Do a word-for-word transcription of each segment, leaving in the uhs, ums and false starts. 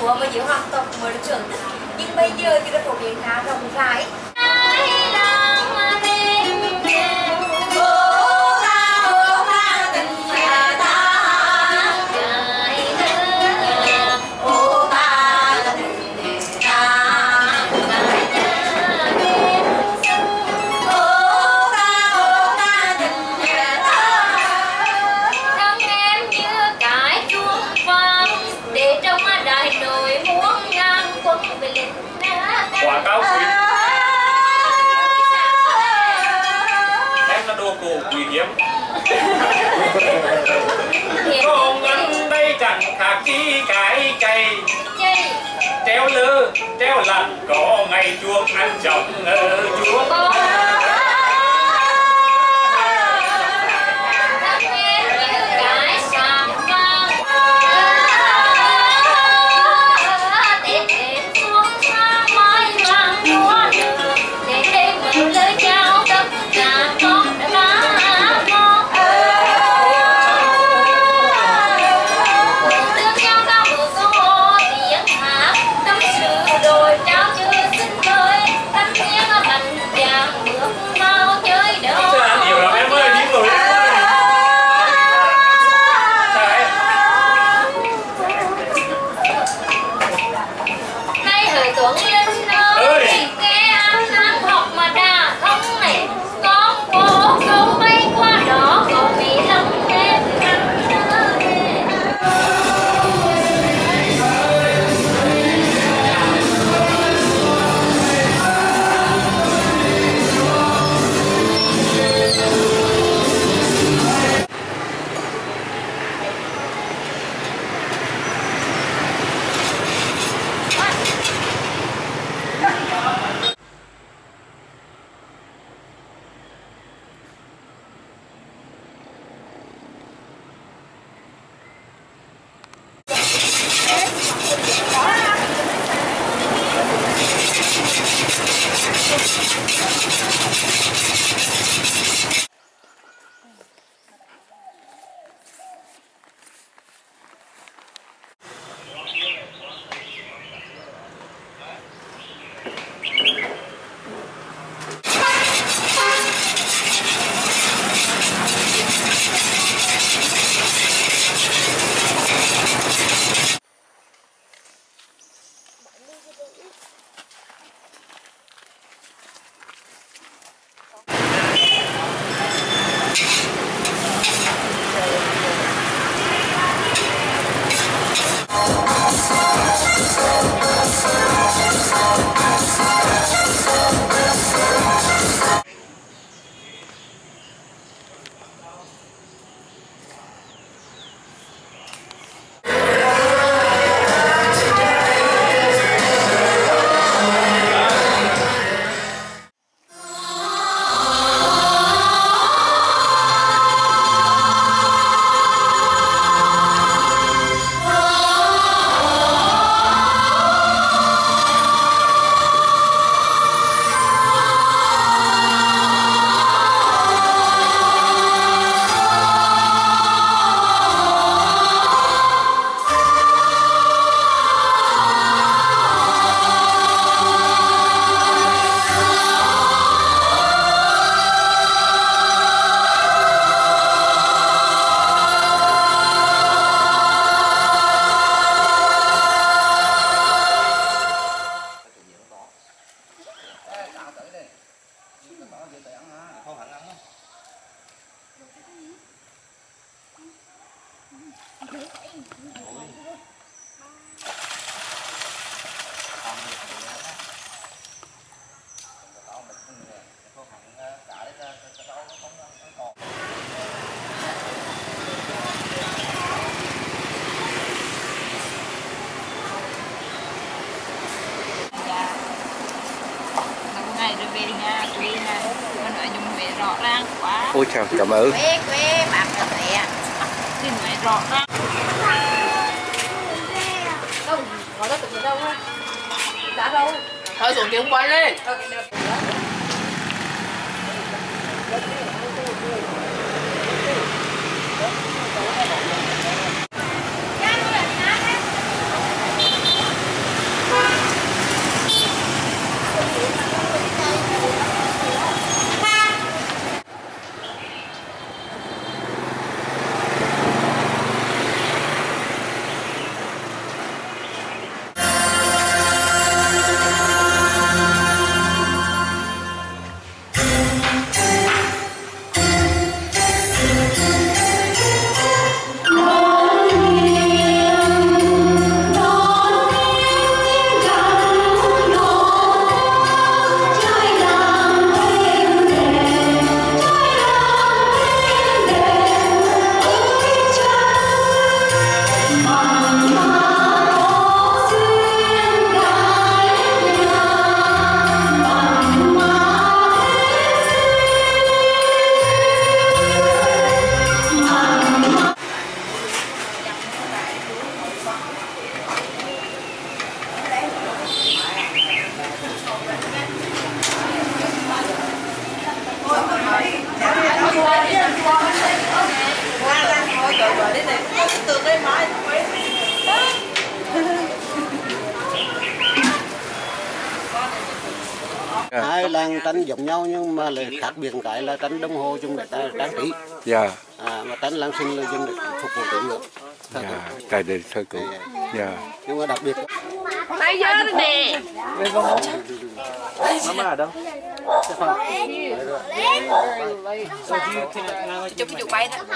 chúa và dưới hoàng tộc mới được trưởng thành, nhưng bây giờ thì đã phổ biến khá rộng rãi. Quả cao quý em là đồ cổ quý hiếm. Con ngân đây chẳng khác chi cái cây treo lơ treo lặn có ngày chuông ăn chồng ở chuông. Ôi chào, cảm ơn. Quê quê bạc là quê. Xin mẹ rõ ra. Không, nó tụi mình đâu ha. Đã đâu. Thôi xuống tiếng quay lên. Hai làng tranh giống nhau nhưng mà lại khác biệt một cái là tranh đồng hồ dùng để trang trí. Dạ. À, mà tranh làng sinh là dùng để phục vụ tín ngưỡng. Dạ, tại để sơ cứu. Dạ. Nhưng mà đặc biệt. Bây giờ nè. Mama ở đâu? Chụp chụp bay đó.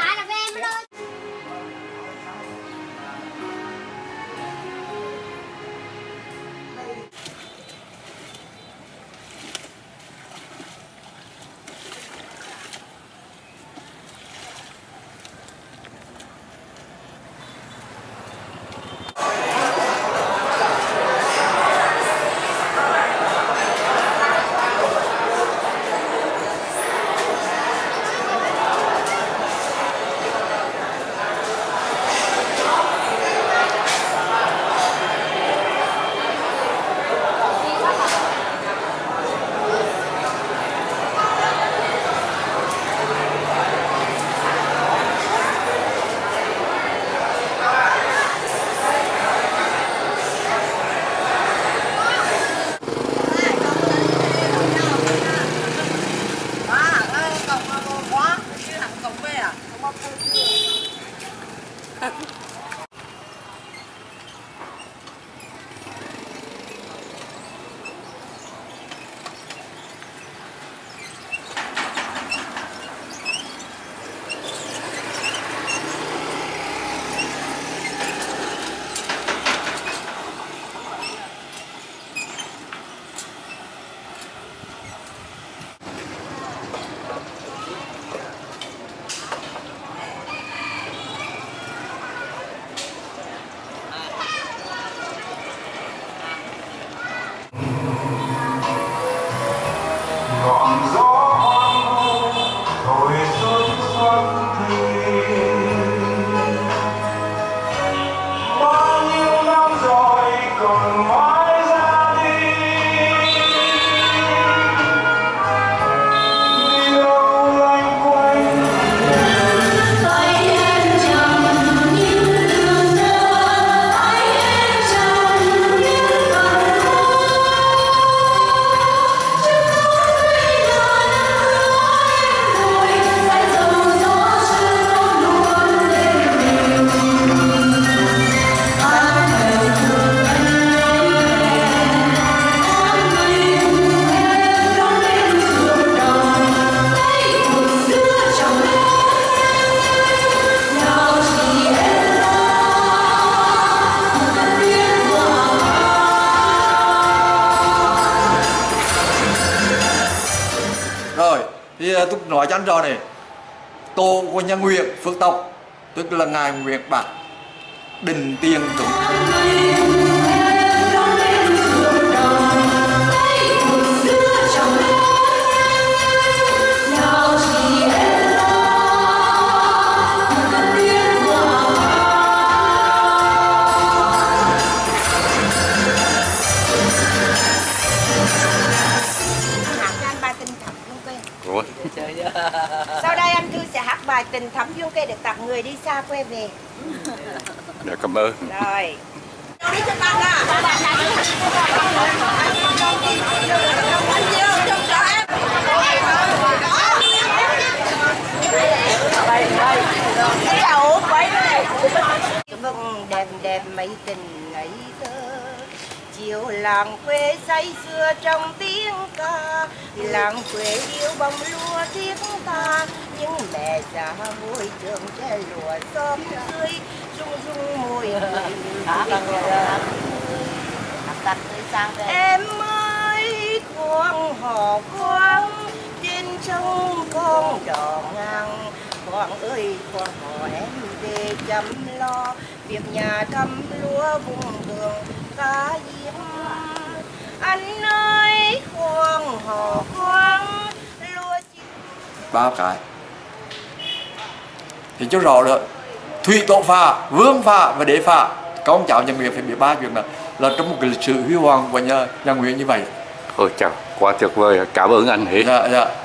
Thì tôi nói cho anh rõ này, tổ của nhà Nguyễn Phước Tộc tức là ngài Nguyễn Bạc Đình Tiền Dũng. Sau đây anh Thư sẽ hát bài Tình Thắm Duyên Cây để tặng người đi xa quê về. Dạ, cảm ơn. Rồi. Vâng, đẹp đẹp mấy tình ngây thơ, chiều làng quê say sưa trong tiếng ca, làng quê yêu bông lúa thiết tha, những mẹ già vui trường che lúa xóm dưới, rung rung môi người em ơi khoang hò khoang trên sông con đò ngang, khoang ơi khoang hò em về chăm lo việc nhà thăm lúa vùng vườn cá diêm. Anh ơi khoang hò khoang lúa chín. Ba cái thì cho rõ được thủy tổ phà, vương phà và đế phà. Các ông cháu nhà Nguyễn phải biết ba chuyện là là trong một cái lịch sử huy hoàng của nhà, nhà Nguyễn như vậy. Ôi chào, quá tuyệt vời, cảm ơn anh hết. Dạ, dạ.